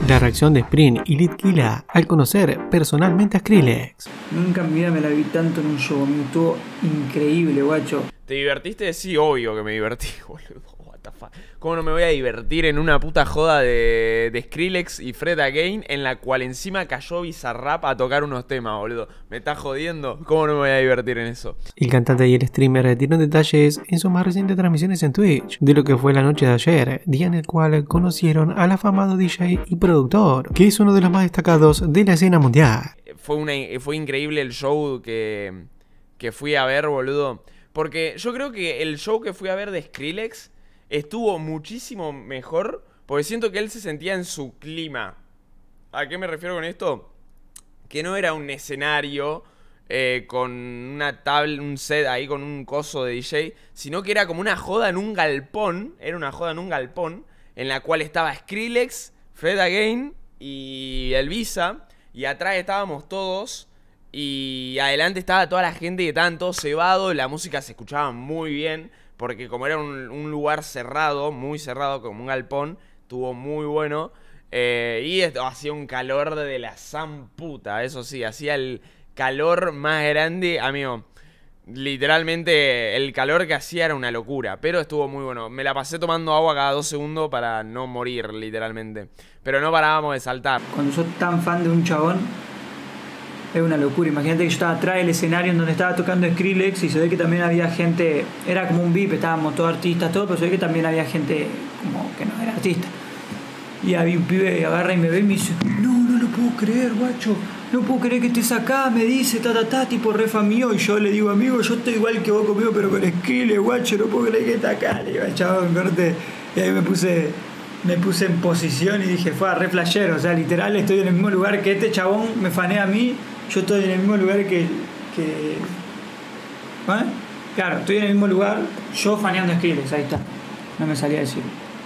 La reacción de Spring y Litquila al conocer personalmente a Skrillex. Nunca en mi vida me la vi tanto en un show, me estuvo increíble, guacho. ¿Te divertiste? Sí, obvio que me divertí, boludo. What the fuck. ¿Cómo no me voy a divertir en una puta joda de Skrillex y Fred Again, en la cual encima cayó Bizarrap a tocar unos temas, boludo? ¿Me estás jodiendo? ¿Cómo no me voy a divertir en eso? El cantante y el streamer dieron detalles en sus más recientes transmisiones en Twitch de lo que fue la noche de ayer, día en el cual conocieron al afamado DJ y productor, que es uno de los más destacados de la escena mundial. Fue increíble el show que fui a ver, boludo. Porque yo creo que el show que fui a ver de Skrillex estuvo muchísimo mejor, porque siento que él se sentía en su clima. ¿A qué me refiero con esto? Que no era un escenario con una tabla, un set ahí con un coso de DJ, sino que era como una joda en un galpón. Era una joda en un galpón en la cual estaba Skrillex, Fred Again y el Visa, y atrás estábamos todos. Y adelante estaba toda la gente y estaban todos cebados. La música se escuchaba muy bien, porque como era un lugar cerrado, muy cerrado, como un galpón, estuvo muy bueno. Y esto hacía un calor de la zamputa, eso sí, hacía el calor más grande, amigo. Literalmente el calor que hacía era una locura, pero estuvo muy bueno. Me la pasé tomando agua cada 2 segundos para no morir, literalmente. Pero no parábamos de saltar. Cuando sos tan fan de un chabón, es una locura. Imagínate que yo estaba atrás del escenario en donde estaba tocando Skrillex y se ve que también había gente, era como un VIP, estábamos todos artistas, todo, pero se ve que también había gente como que no era artista. Y había un pibe que agarra y me ve y me dice, no lo puedo creer, guacho, no puedo creer que estés acá, me dice, tipo refa mío. Y yo le digo, amigo, yo estoy igual que vos conmigo, pero con Skrillex, guacho, no puedo creer que estés acá. Le digo, chabón, corte. Y ahí me puse en posición y dije, fue re flashero, o sea, literal, estoy en el mismo lugar que este chabón me fanea a mí. Yo estoy en el mismo lugar que... ¿Eh? Claro, estoy en el mismo lugar, yo faneando Skrillex, ahí está. No me salía a decir.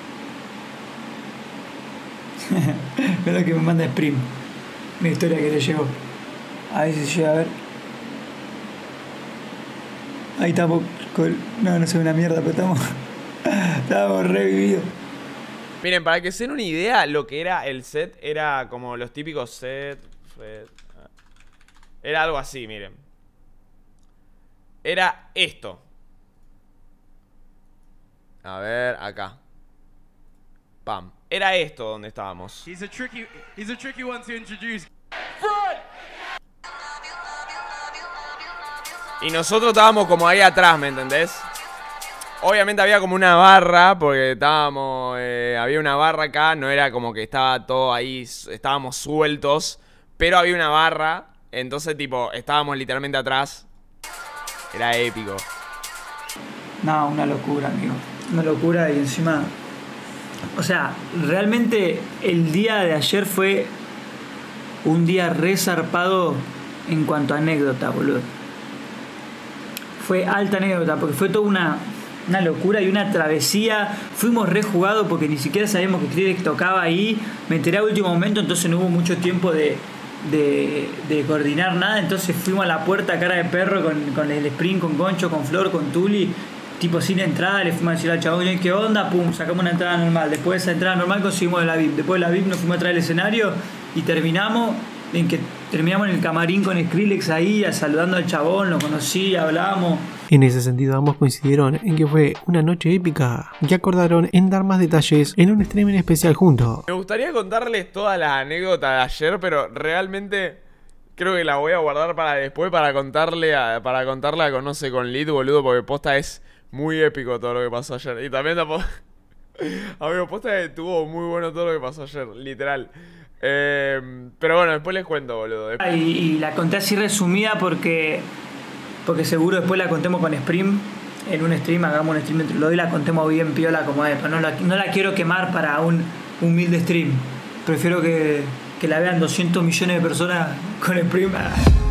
Es lo que me manda Spring. Mi historia que le llegó. A ver si se llega a ver. Ahí estamos con... No se ve una mierda, pero estamos revividos. Miren, para que se den una idea, lo que era el set era como los típicos set... Era algo así, miren. Era esto. A ver, acá. Pam. Era esto donde estábamos. He's a tricky one to introduce. Y nosotros estábamos como ahí atrás, ¿me entendés? Obviamente había como una barra, porque estábamos... había una barra acá, no era como que estaba todo ahí, estábamos sueltos, pero había una barra. Entonces, tipo, estábamos literalmente atrás. Era épico. No, una locura, amigo. Una locura y encima... O sea, realmente el día de ayer fue un día re zarpado en cuanto a anécdota, boludo. Fue alta anécdota, porque fue toda una locura y una travesía. Fuimos re jugados porque ni siquiera sabíamos que Skrillex tocaba ahí. Me enteré a último momento, entonces no hubo mucho tiempo de coordinar nada. Entonces fuimos a la puerta cara de perro con el Spring, con Goncho, con Flor, con Tuli, tipo sin entrada. Le fuimos a decir al chabón, ¿qué onda? Pum, sacamos una entrada normal. Después de esa entrada normal conseguimos la VIP. Después de la VIP nos fuimos a traer el escenario y terminamos en el camarín con Skrillex ahí, saludando al chabón, lo conocí, hablamos. En ese sentido ambos coincidieron en que fue una noche épica y acordaron en dar más detalles en un streaming especial juntos. Me gustaría contarles todas las anécdotas de ayer, pero realmente creo que la voy a guardar para después, para contarla con Lid, boludo, porque posta es muy épico todo lo que pasó ayer. Y también amigo, posta que estuvo muy bueno todo lo que pasó ayer, literal. Pero bueno, después les cuento, boludo. Y la conté así resumida porque seguro después la contemos con Spring en un stream, hagamos un stream entre los dos y la contemos bien piola como es. No la quiero quemar para un humilde stream. Prefiero que la vean 200 millones de personas con Spring.